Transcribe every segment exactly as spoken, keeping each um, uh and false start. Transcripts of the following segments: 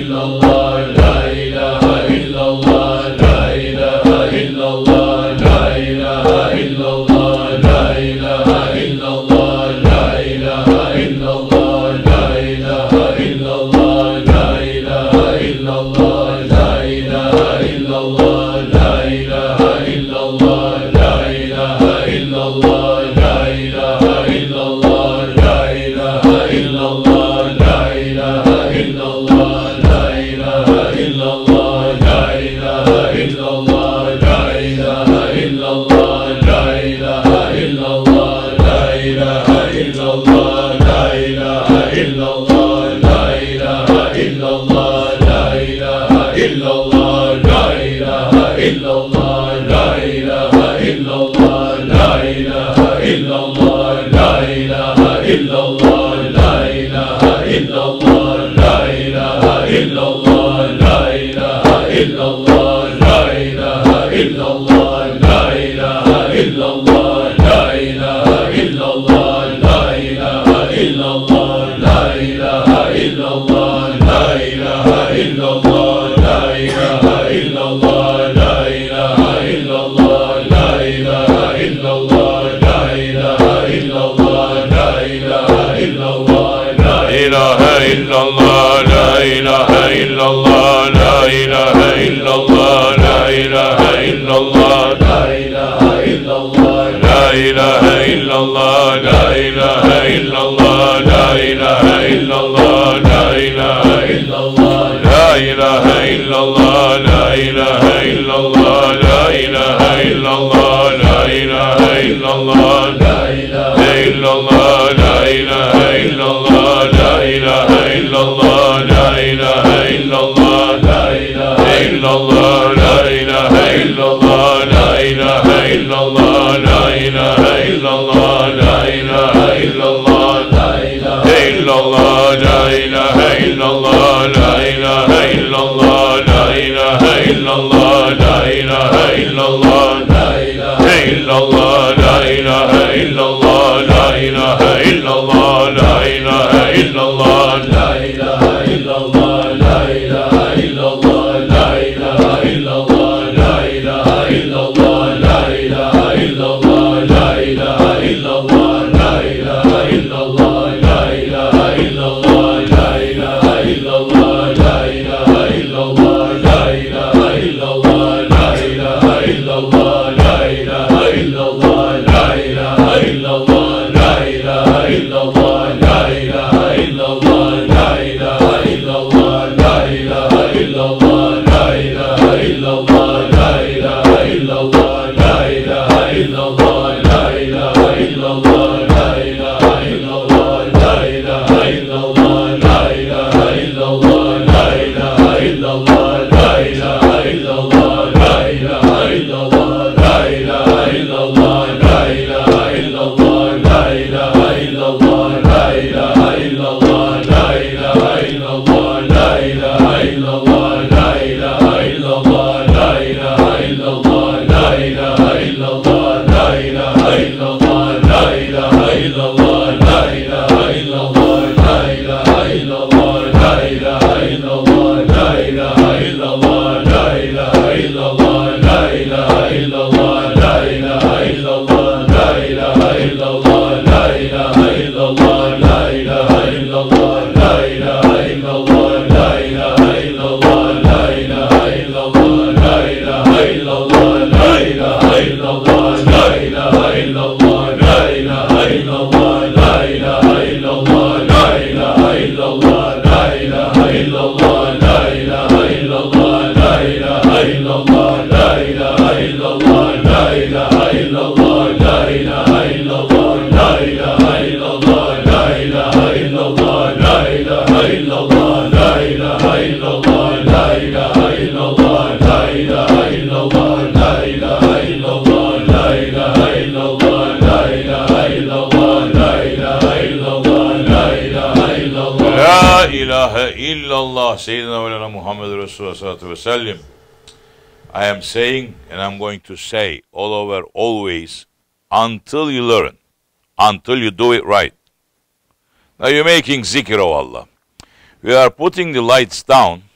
I am saying, and I'm going to say all over, always, until you learn, until you do it right. Now you're making zikr of Allah. We are putting the lights down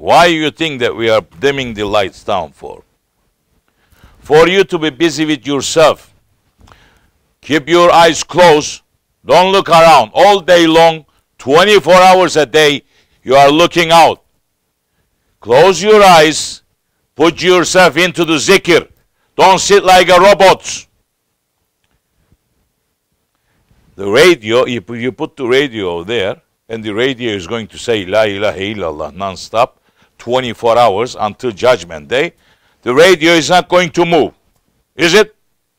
Why you think that we are dimming the lights down for? For you to be busy with yourself. Keep your eyes closed. Don't look around. All day long, twenty-four hours a day, you are looking out. Close your eyes. Put yourself into the zikr. Don't sit like a robot. The radio, you put, you put the radio there, and the radio is going to say La ilaha illallah non-stop, twenty-four hours until Judgment Day. The radio is not going to move, is it?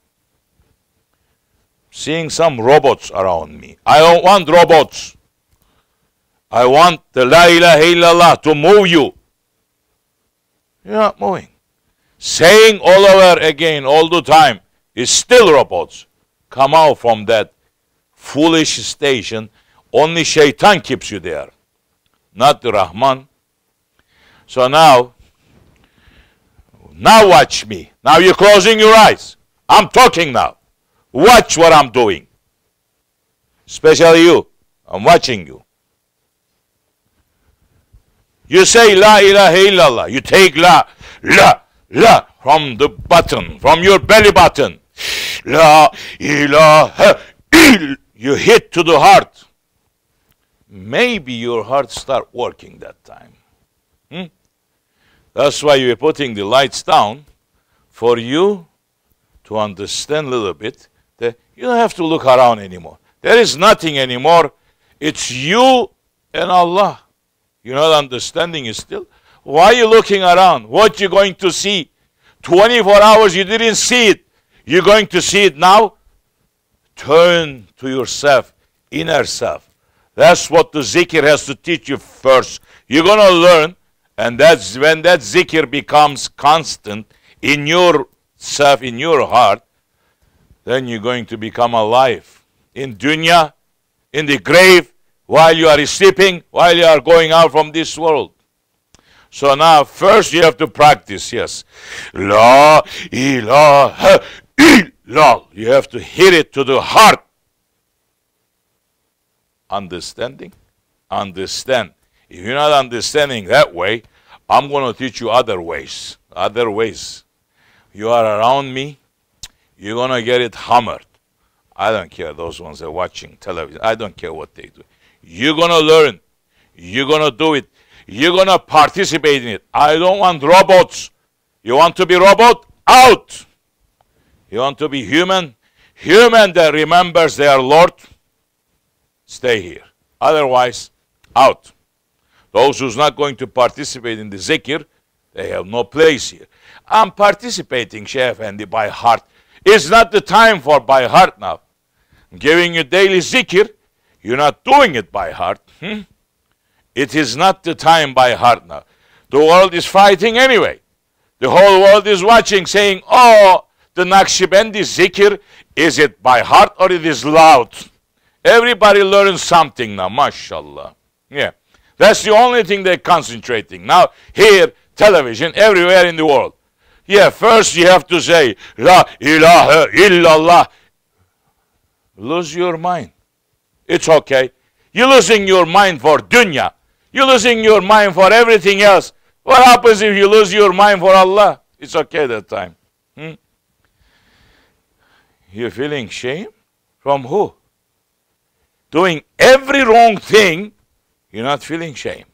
Seeing some robots around me. I don't want robots. I want the La ilaha illallah to move you. You're not moving. Saying all over again all the time is still robots. Come out from that foolish station. Only Shaitan keeps you there, not the Rahman. So now, now watch me. Now you're closing your eyes. I'm talking now. Watch what I'm doing. Especially you. I'm watching you. You say La ilaha illallah. You take La, La, La from the button, from your belly button. La ilaha illallah. You hit to the heart. Maybe your heart start working that time. Hmm? That's why you're putting the lights down, for you to understand a little bit that you don't have to look around anymore. There is nothing anymore. It's you and Allah. You're not understanding it still. Why are you looking around? What you going to see? twenty-four hours you didn't see it. You're going to see it now? Turn to yourself, inner self. That's what the zikr has to teach you first. You're going to learn, and that's when that zikr becomes constant in yourself, in your heart, then you're going to become alive. In dunya, in the grave, while you are sleeping, while you are going out from this world. So now, first you have to practice, yes. La ilaha illallah. You have to hit it to the heart. Understanding? Understand. If you're not understanding that way, I'm going to teach you other ways. Other ways. You are around me, you're going to get it hammered. I don't care, those ones that are watching television. I don't care what they do. You're going to learn. You're going to do it. You're going to participate in it. I don't want robots. You want to be robot? Out. You want to be human? Human that remembers their Lord? Stay here. Otherwise, out. Those who's not going to participate in the zikr, they have no place here. I'm participating, Shaykh Effendi, by heart. It's not the time for by heart now. I'm giving you daily zikr. You're not doing it by heart. Hmm? It is not the time by heart now. The world is fighting anyway. The whole world is watching, saying, oh, the Naqshbandi zikr, is it by heart or it is loud? Everybody learns something now, mashallah. Yeah, that's the only thing they're concentrating. Now, here, television, everywhere in the world. Yeah, first you have to say, La ilaha illallah. Lose your mind. It's okay. You're losing your mind for dunya. You're losing your mind for everything else. What happens if you lose your mind for Allah? It's okay that time. Hmm? You're feeling shame? From who? Doing every wrong thing, you're not feeling shame.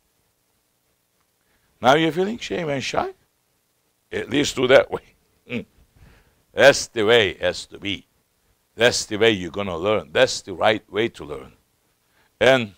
Now you're feeling shame and shy? At least do that way. Hmm. That's the way it has to be. That's the way you're going to learn. That's the right way to learn. And,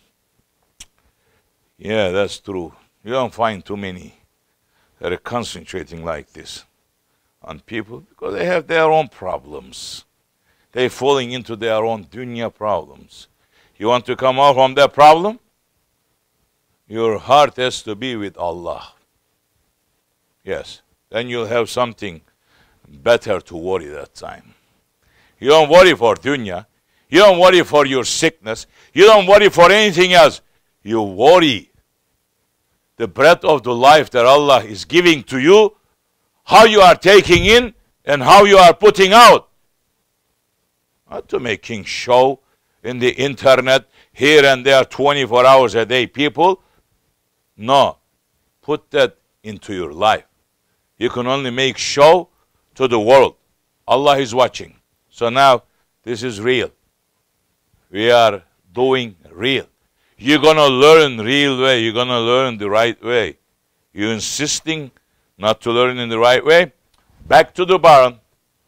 yeah, that's true. You don't find too many that are concentrating like this on people because they have their own problems. They're falling into their own dunya problems. You want to come out from that problem? Your heart has to be with Allah. Yes. Then you'll have something better to worry that time. You don't worry for dunya. You don't worry for your sickness. You don't worry for anything else. You worry the breath of the life that Allah is giving to you, how you are taking in and how you are putting out. Not to making show in the internet here and there twenty-four hours a day, people. No. put that into your life. You can only make show to the world. Allah is watching. So now, this is real. We are doing real. You're going to learn real way. You're going to learn the right way. You're insisting not to learn in the right way. Back to the barn.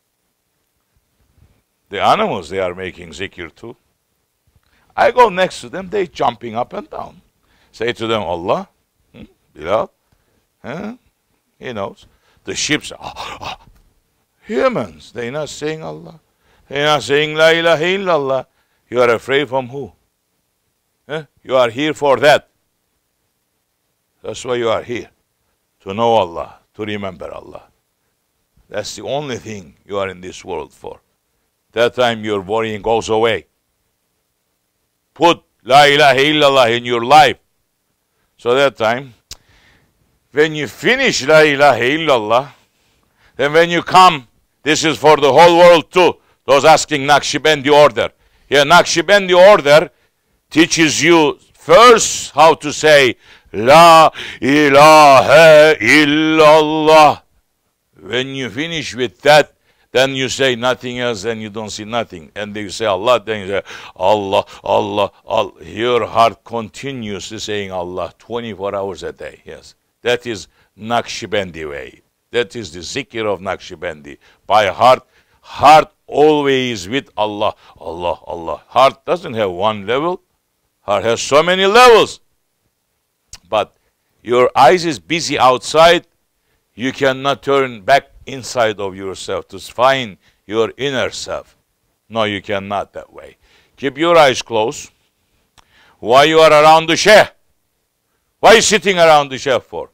The animals, they are making zikr too. I go next to them, they jumping up and down. Say to them, Allah, hmm, Bilal, huh? He knows. The sheep say, oh, oh. Humans, they're not saying Allah. They're not saying La ilaha illallah. You are afraid from who? Huh? You are here for that. That's why you are here. To know Allah, to remember Allah. That's the only thing you are in this world for. That time your worrying goes away. Put La ilaha illallah in your life. So that time, when you finish La ilaha illallah, then when you come, this is for the whole world too. Those asking Naqshbandi order. Yeah, Naqshbandi order teaches you first how to say La ilaha illallah. When you finish with that, then you say nothing else, then you don't see nothing. And then you say Allah, then you say Allah, Allah, Allah. Your heart continuously saying Allah twenty-four hours a day. Yes, that is Naqshbandi way. That is the zikr of Naqshbandi. By heart, heart always with Allah, Allah, Allah. Heart doesn't have one level. Heart has so many levels. But your eyes is busy outside. You cannot turn back inside of yourself to find your inner self. No, you cannot that way. Keep your eyes closed. Why you are around the Sheikh? Why are you sitting around the Sheikh for?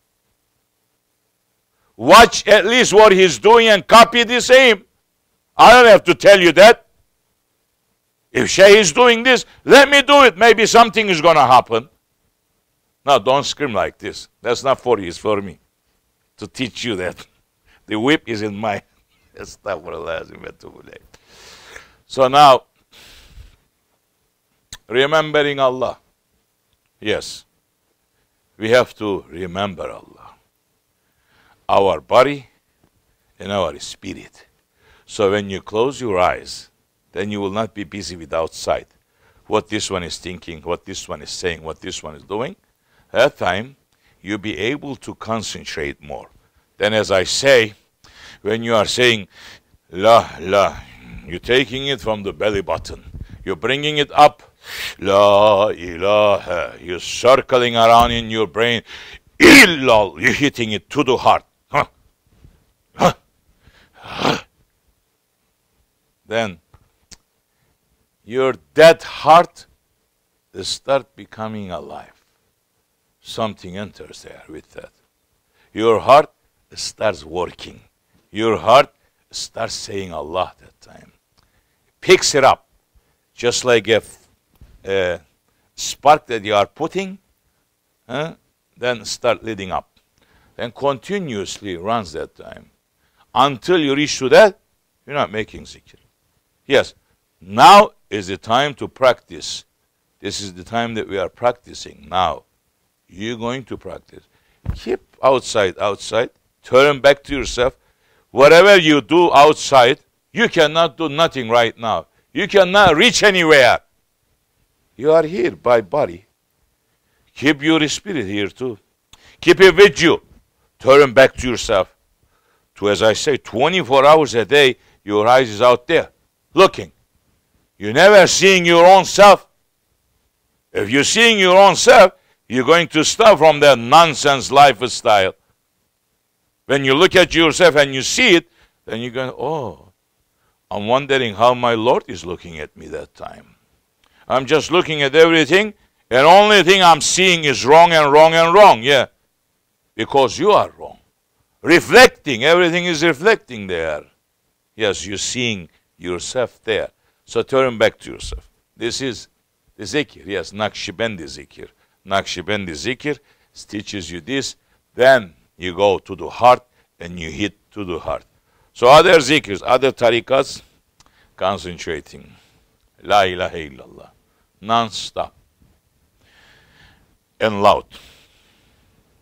Watch at least what he's doing and copy the same. I don't have to tell you that. If Sheikh is doing this, let me do it. Maybe something is going to happen. No, don't scream like this. That's not for you, it's for me. To teach you that. The whip is in my... So now, remembering Allah. Yes, we have to remember Allah. Our body and our spirit. So when you close your eyes, then you will not be busy with outside. What this one is thinking, what this one is saying, what this one is doing. That time, you'll be able to concentrate more. Then as I say, when you are saying La, La, you're taking it from the belly button. You're bringing it up. La ilaha. You're circling around in your brain. Illal. You're hitting it to the heart. Huh? Huh? Huh? Then your dead heart will start becoming alive. Something enters there with that. Your heart starts working. Your heart starts saying Allah that time. Picks it up. Just like a, a spark that you are putting, huh? Then start leading up. Then continuously runs that time. Until you reach to that, you're not making zikr. Yes, now is the time to practice. This is the time that we are practicing now. You're going to practice. Keep outside, outside. Turn back to yourself. Whatever you do outside, you cannot do nothing right now. You cannot reach anywhere. You are here by body. Keep your spirit here too. Keep it with you. Turn back to yourself. To, as I say, twenty-four hours a day, your eyes is out there, looking. You're never seeing your own self. If you're seeing your own self, you're going to stop from that nonsense lifestyle. When you look at yourself and you see it, then you're going, oh, I'm wondering how my Lord is looking at me that time. I'm just looking at everything, and only thing I'm seeing is wrong and wrong and wrong. Yeah, because you are wrong. Reflecting, everything is reflecting there. Yes, you're seeing yourself there. So turn back to yourself. This is the zikr. Yes, Naqshbandi zikr. Naqshbandi zikr teaches you this. Then you go to the heart and you hit to the heart. So other zikrs, other tariqas, concentrating. La ilaha illallah. Non-stop. And loud.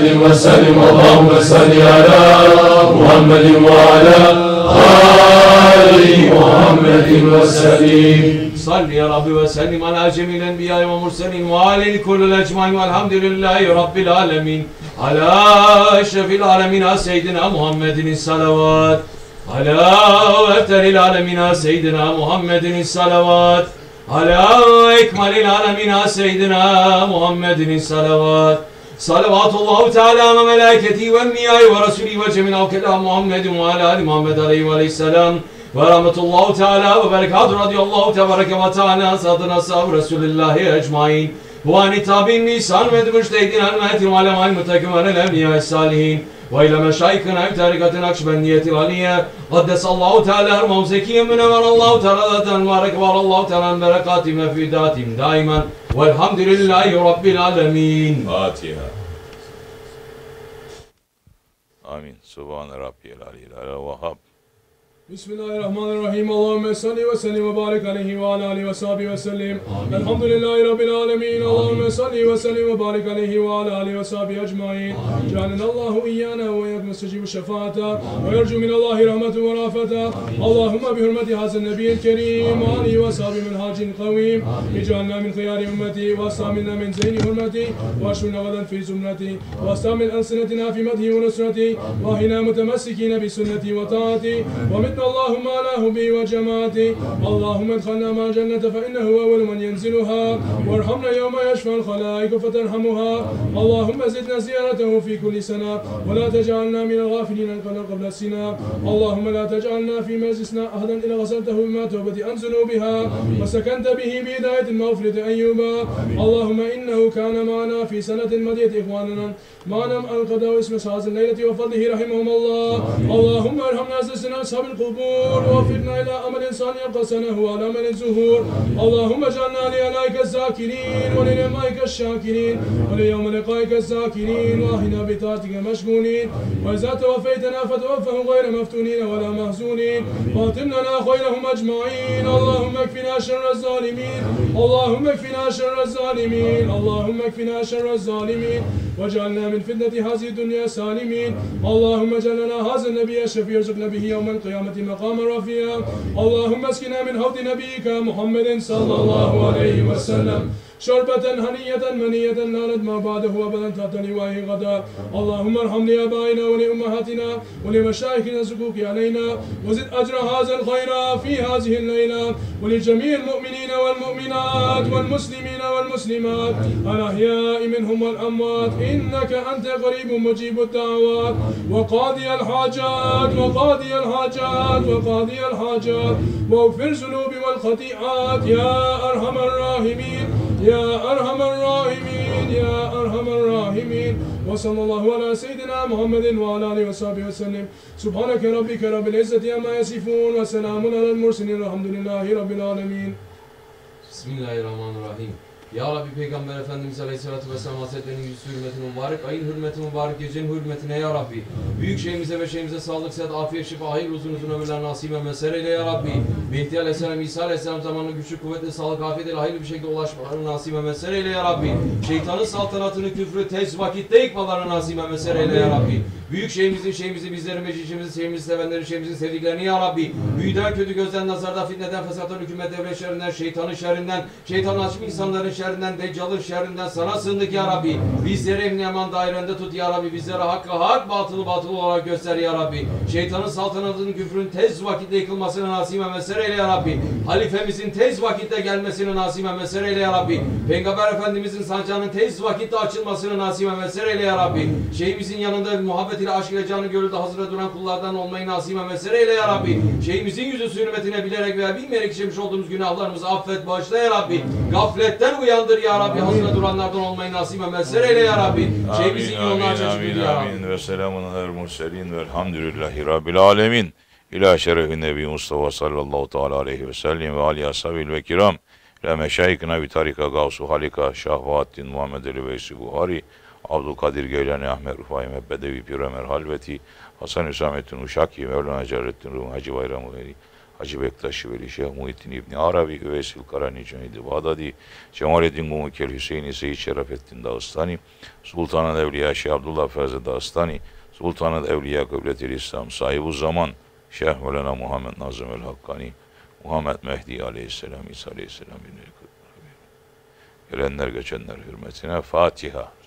محمد وسلم اللهم صل على محمد وعلى آل محمد وسلم. صل يا رب وسلم على جميع الأنبياء والمرسلين وعلى الكل الأجمعين والحمد لله رب العالمين. على أشرف العالمين سيدنا محمد الصلوات. على أفضل العالمين سيدنا محمد الصلوات. على أكمل العالمين سيدنا محمد الصلوات. صلوات الله تعالى وملائكته والأنبياء ورسوله وجميع كلام محمد وعلى آل محمد عليه وعليه السلام ورحمة الله تعالى وبركاته. رضي الله تبارك وتعالى عن سادنا أصحاب رسول الله أجمعين وعن التابعين بإحسان والمجتهدين المهديين والعلماء المتقين والأولياء الصالحين وإلى مشايخنا بطريقة النقشبندية العلية قدس الله تعالى أرواحهم زكيا منور الله تعالى ذاتهم مبارك الله تعالى من بركاتهم وفيداتهم دائما والحمد لله رب العالمين. فاتحة. آمين. سبحان ربي العلي الأعلى الوهاب. بسم الله الرحمن الرحيم. اللهم صل وسلم وبارك عليه وعلى اله وصحبه وسلم. الحمد لله رب العالمين. اللهم صل وسلم وبارك عليه وعلى اله وصحبه اجمعين. جعلنا الله ايانا واياكم مستجيب الشفاعه ويرجو من الله رحمته ورافته. اللهم بحرمه هذا النبي الكريم وعليه وصحبه منهاج قويم اجعلنا من خيار امتي واستعملنا من زين حرمتي واشرنا غدا في زمرتي واستعمل السنتنا في مدحي ونصرتي واهنا متمسكين بسنتي وطاعتي ومن اللهم على هبي وجماعتي. اللهم ادخلنا مع الجنة فإنه أول من ينزلها وارحمنا يوم يشفى الخلائق فترحمها. اللهم زدنا زيارته في كل سنة ولا تجعلنا من الغافلين قبل السنة. اللهم لا تجعلنا في مجلسنا أحدا إلا غسلته بما توبة عن ذنوبها وسكنت به بهداية المغفرة أيوبا. اللهم إنه كان معنا في سنة مضيت إخواننا معنا القضاء واسم هذه الليلة وفضله رحمهم الله. اللهم ارحمنا زدنا أصحاب القبور ووفقنا إلى عمل صالح قسنه وعلى عمل الزهور. اللهم اجعلنا لآلائك الذاكرين ولنعمائك الشاكرين وليوم لقائك الذاكرين وأحينا بطاعتك مشغولين. وإذا توفيتنا فتوفه غير مفتونين ولا محزونين وأتم لنا خيرهم أجمعين. اللهم اكفنا شر الظالمين. اللهم اكفنا شر الظالمين. اللهم اكفنا شر الظالمين واجعلنا من فتنة هذه الدنيا سالمين. اللهم اجعلنا هذا النبي الشفيع ارزقنا به يوم القيامة مقاما رفيعا. اللهم اسقنا من حوض نبيك محمد صلى الله عليه وسلم شربة هنية منية لا ندمع بعده أبدا تحت لوائه غدا. اللهم ارحم لآبائنا ولأمهاتنا ولمشايخنا الزقوق علينا وزد أجر هذا الخير في هذه الليلة ولجميع المؤمنين والمؤمنات والمسلمين والمسلمات الأحياء منهم والأموات إنك أنت قريب مجيب الدعوات وقاضي الحاجات وقاضي الحاجات وقاضي الحاجات واغفر الذنوب والخطيئات يا أرحم الراحمين يا أرحم الراحمين يا أرحم الراحمين. وصلى الله على سيدنا محمد وعلى آله وصحبه وسلم. سبحانك ربك رب العزة عما يصفون وسلام على المرسلين الحمد لله رب العالمين. بسم الله الرحمن الرحيم. Ya Rabbi Peygamber Efendimiz Aleyhisselatü Vesselam Hazretleri'nin yüzü hürmetine mübarek, ayın hürmetine mübarek, gecenin hürmetine ya Rabbi. Büyük şeyimize ve şeyimize sağlık, sıhhat, afiyet, şifa, hayır, uzun uzun ömürler nasip ve mesele eyle ya Rabbi. Mehdi Aleyhisselam, İsa Aleyhisselam zamanında güçlü, kuvvetli, sağlık, afiyet ile hayırlı bir şekilde ulaşmalarını nasip ve mesele eyle ya Rabbi. Şeytanın saltanatını, küfrü, tez vakitte yıkmalarını nasip ve mesele eyle ya Rabbi. Büyük şeyimizin, şeyimizi, bizlerin, meclisimizi, şeyimizi sevenlerin, şeyimizin sevdiklerini ya Rabbi. Büyüden, kötü gözden, nazardan, fitneden, fesattan, hükümet, devlet şerrinden, şeytanın şerrinden, şeytanın açık insanların şerrinden, deccalın şerrinden sana sığındık ya Rabbi. Bizleri emni eman dairende tut ya Rabbi. Bizlere hakkı hak, batılı batıl olarak göster ya Rabbi. Şeytanın saltanatının, küfrün tez vakitte yıkılmasını nasip ve mesele eyle ya Rabbi. Halifemizin tez vakitte gelmesini nasip ve mesele eyle ya Rabbi. Peygamber Efendimizin sancağının tez vakitte açılmasını nasip ve mesele eyle ya Rabbi. Şeyhimizin yanında muhabbet ile, aşk ile, canı gönülde hazırda duran kullardan olmayı nasip ve mesele eyle ya Rabbi. Şeyhimizin yüzü hürmetine bilerek veya bilmeyerek işlemiş olduğumuz günahlarımızı affet, bağışla ya Rabbi. Gafletten uyandır ya Rabbi. Hazırda duranlardan olmayı nasip ve mesele eyle ya Rabbi. Şeyhimizin yolunu aç açık ya Rabbi. Amin ve selamun alel murselin velhamdülillahi rabbil alemin. İlâ şerefi Nebi Mustafa sallallahu teala aleyhi ve sellem ve aleyhi ashabil ve kiram. İlâ meşayikina bi tarika gavsu halika Şahvaddin Muhammed Ali Veysi Buhari. Abdülkadir Geylani Ahmet Rufai Mebbedevi Pir Ömer Halveti Hasan Hüsamettin Uşaki Mevlana Celaleddin Rum Hacı Bayram Veli Hacı Bektaş Veli, Şeyh Muhittin İbni Arabi, Üveysil Karani, Cüneyd-i Bağdadi, Cemalettin Gumukel, Hüseyin Seyyid Şerafettin Dağıstani, Sultan-ı Evliya Şeyh Abdullah Fazıl Dağıstani, Sultan-ı Evliya Kıblet-i İslam, sahibi zaman Şeyh Mevlana Muhammed Nazım el Hakkani, Muhammed Mehdi Aleyhisselam, İsa Aleyhisselam, gelenler geçenler hürmetine Fatiha.